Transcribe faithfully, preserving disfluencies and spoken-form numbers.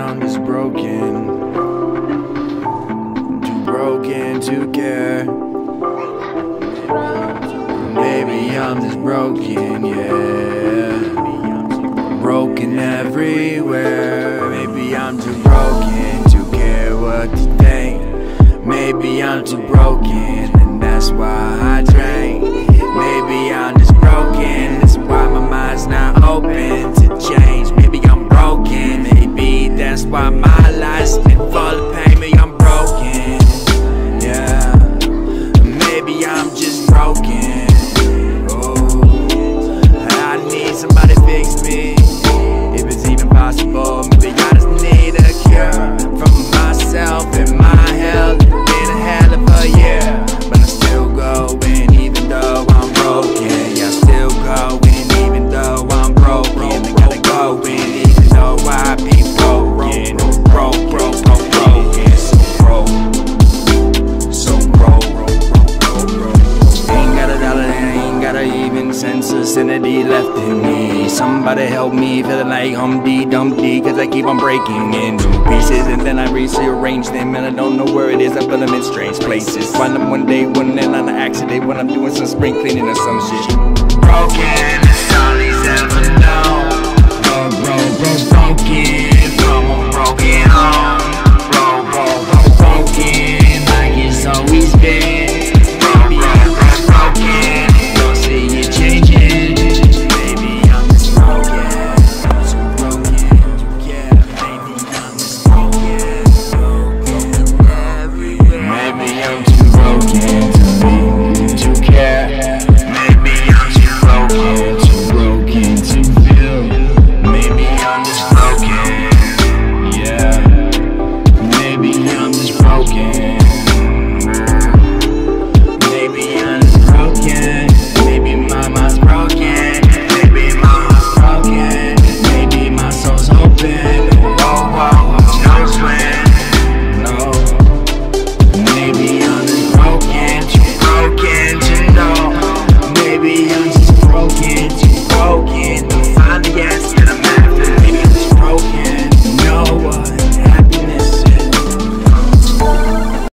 I'm just broken, too broken to care. Maybe I'm just broken, yeah. Broken everywhere. Maybe I'm too broken to care what you think. Maybe I'm too broken, and that's why I drink. Maybe I'm just broken, that's why my mind's not open to change. Maybe I'm broken, maybe that's why my life's been full of pain. Maybe I'm broken, yeah. Maybe I'm just broken. Oh, I need somebody to fix me, if it's even possible. Maybe I just need a cure from myself and my health. It's been a hell of a year, but I'm still going even though I'm broken. Yeah, I'm still going even though I'm broken. I gotta go in even though I be broken. Broke, broke, broke, broken. So broke, so broke. Ain't got a dollar and I ain't got a even sense of sanity left in me. Somebody help me, feeling like Humpty Dumpty, cause I keep on breaking into pieces, and then I rearrange them, and I don't know where it is. I feel them in strange places. Find them one day, one and on an accident when I'm doing some spring cleaning or some shit. Broken.